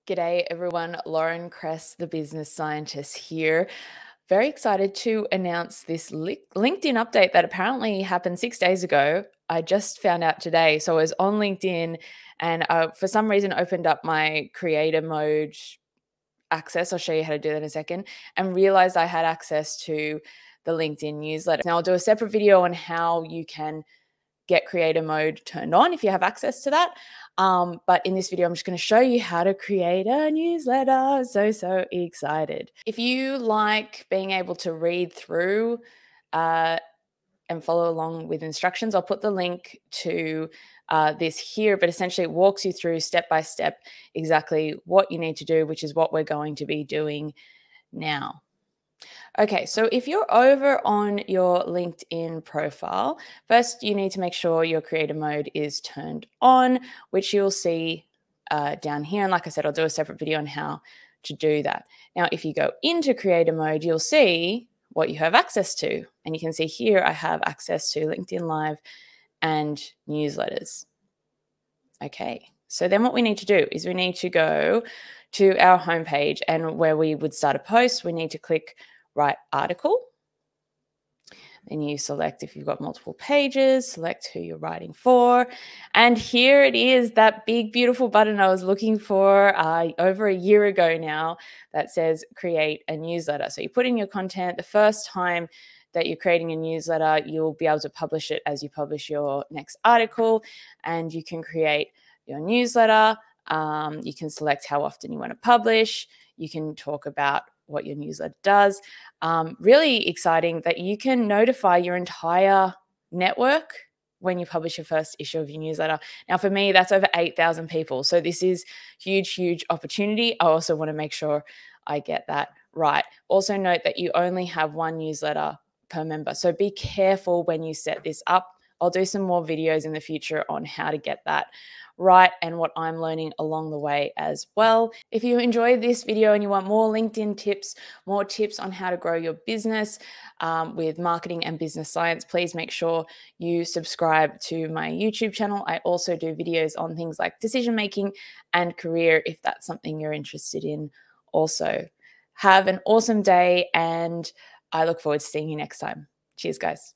G'day everyone, Lauren Kress, the business scientist here. Very excited to announce this LinkedIn update that apparently happened 6 days ago. I just found out today. So I was on LinkedIn and for some reason opened up my creator mode access. I'll show you how to do that in a second, and realized I had access to the LinkedIn newsletter. Now I'll do a separate video on how you can get creator mode turned on if you have access to that. But in this video, I'm just going to show you how to create a newsletter. So excited. If you like being able to read through and follow along with instructions, I'll put the link to this here, but essentially it walks you through step by step exactly what you need to do, which is what we're going to be doing now. Okay, so if you're over on your LinkedIn profile, first you need to make sure your creator mode is turned on, which you'll see down here. And like I said, I'll do a separate video on how to do that. Now, if you go into creator mode, you'll see what you have access to. And you can see here, I have access to LinkedIn Live and newsletters. Okay, so then what we need to do is we need to go to our homepage, and where we would start a post, we need to click Write Article. Then you select, if you've got multiple pages, select who you're writing for. And here it is, that big, beautiful button I was looking for over a year ago now that says create a newsletter. So you put in your content. The first time that you're creating a newsletter, you'll be able to publish it as you publish your next article, and you can create your newsletter. You can select how often you want to publish. You can talk about what your newsletter does. Really exciting that you can notify your entire network when you publish your first issue of your newsletter. Now, for me, that's over 8,000 people. So this is huge opportunity. I also want to make sure I get that right. Also note that you only have one newsletter per member. So be careful when you set this up. I'll do some more videos in the future on how to get that right and what I'm learning along the way as well. If you enjoyed this video and you want more LinkedIn tips, more tips on how to grow your business with marketing and business science, please make sure you subscribe to my YouTube channel. I also do videos on things like decision making and career, if that's something you're interested in also. Have an awesome day, and I look forward to seeing you next time. Cheers, guys.